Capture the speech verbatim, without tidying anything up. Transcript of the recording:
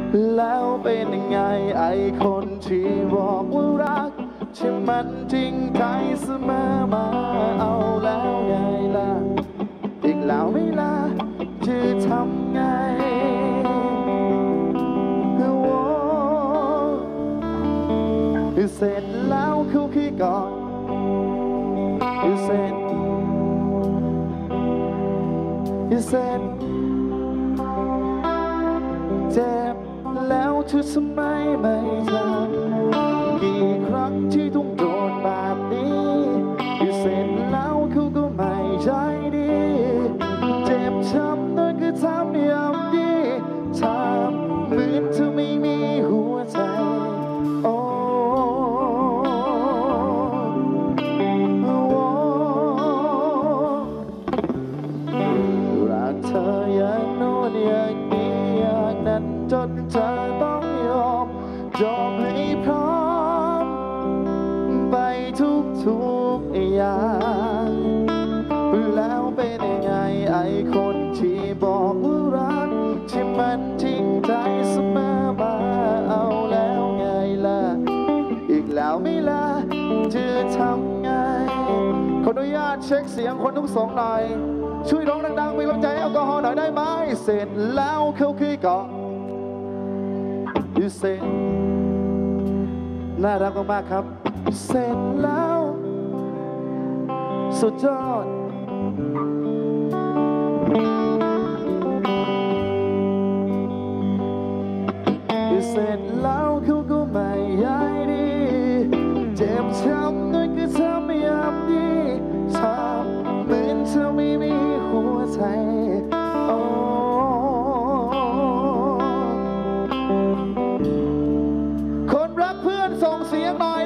แล้วเป็นยังไงไอ้คนที่บอกว่ารักใช่มันจริงใจเสมอมาเอาแล้วไงล่ะอีกแล้วไม่ล่ะจะทำไงเสร็จแล้วคุกกี้ก่อนเสร็จเสร็จเจ็บแล้วเธอทำไมไม่ทำกี่ครั้งที่ต้องโดนแบบนี้เสร็จแล้วเขาก็ไม่ใจดีเจ็บช้ำนั่นคือทำอย่างดีทำเหมือนเธอไม่มีหัวใจโอ้รักเธออย่างโน้นอย่างนี้อย่างนั้นจนเธอต้องยอมยอมให้พร้อมไปทุกทุกอย่างแล้วเป็นยังไงไอ้คนที่บอกว่ารักที่มันจริงใจเสมอมาเอาแล้วไงล่ะอีกแล้วไม่ล่ะจะทำไงขออนุญาตเช็คเสียงคนทุกสองหน่อยช่วยร้องดังๆมีกำลังใจแอลกอฮอล์หน่อยได้ไหมเสร็จแล้วเขาคือเกาะยูเซนน่ารักมากๆครับเสร็จแล้วสุดยอดเสร็จแล้วเขาก็ไม่ใยดีเจ็บช้ำด้วยคือทำไม่ยอมดีทำเหมือนเธอไม่มีหัวใจโอ้คนรักเพื่อนส่งเสียงหน่อย